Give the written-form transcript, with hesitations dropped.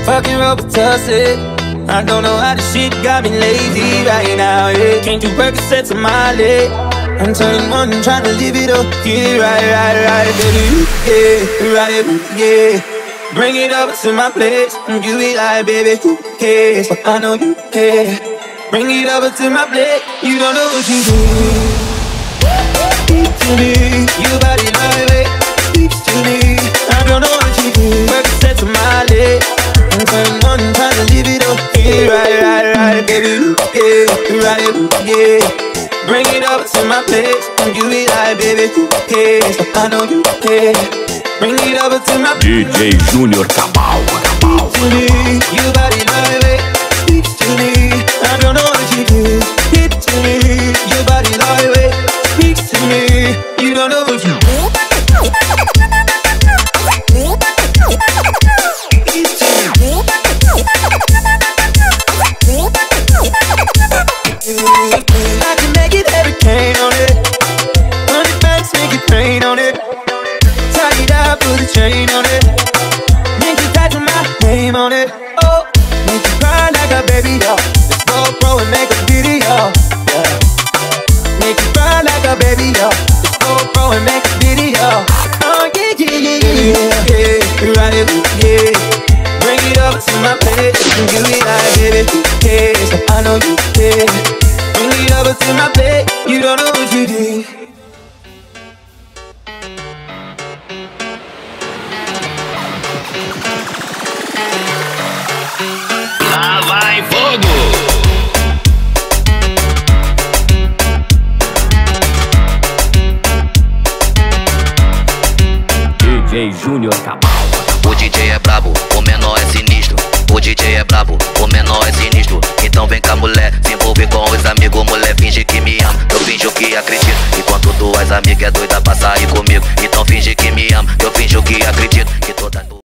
fucking Robitussin. I don't know how this shit got me lazy right now, yeah. Can't do Percocets on my leg. I'm turning one and trying to live it up. Yeah, right, baby, yeah, right, yeah. Bring it up to my place, and you be like, baby, who cares? But I know you care. Bring it up to my plate, you don't know what you do. Speak to me, your body lightweight. Speaks to me, I don't know what you do. Percocets on my leg. I'm turning one and trying to live it up. Yeah, right, baby, yeah, right, yeah. Bring it up to my place, and you be like, baby, who cares? But I know you care. Bring it up to my DJ Junior Kabal. Speak to me, your body lightweight. Speaks to me, I don't know what you do. Speak to me, your body lightweight. Speaks to me, you don't know what you do. I can make it hurricane on it. 100 banks, make it rain on it. Tie it up, put a chain on it. Make it tight to my name on it. Oh, make you cry like a baby, yo. Let's go pro and make a video, yeah. Make you cry like a baby, yo. Let's go pro and make a video. Oh, yeah, right, yeah. Bring it up to my place, and you be like, baby, who cares? I know you care. Bring it over to my plate, you don't know what you do. Lá vai fogo! DJ Junior Kabal. O DJ é brabo, o menor é sinistro. O DJ é brabo, o menor é sinistro. Então vem cá, mulher, se envolve com os amigos. Mulher, finge que me ama, eu finjo que acredito. Enquanto tuas amigas é doida pra sair comigo. Então finge que me ama, eu finjo que acredito. Que todas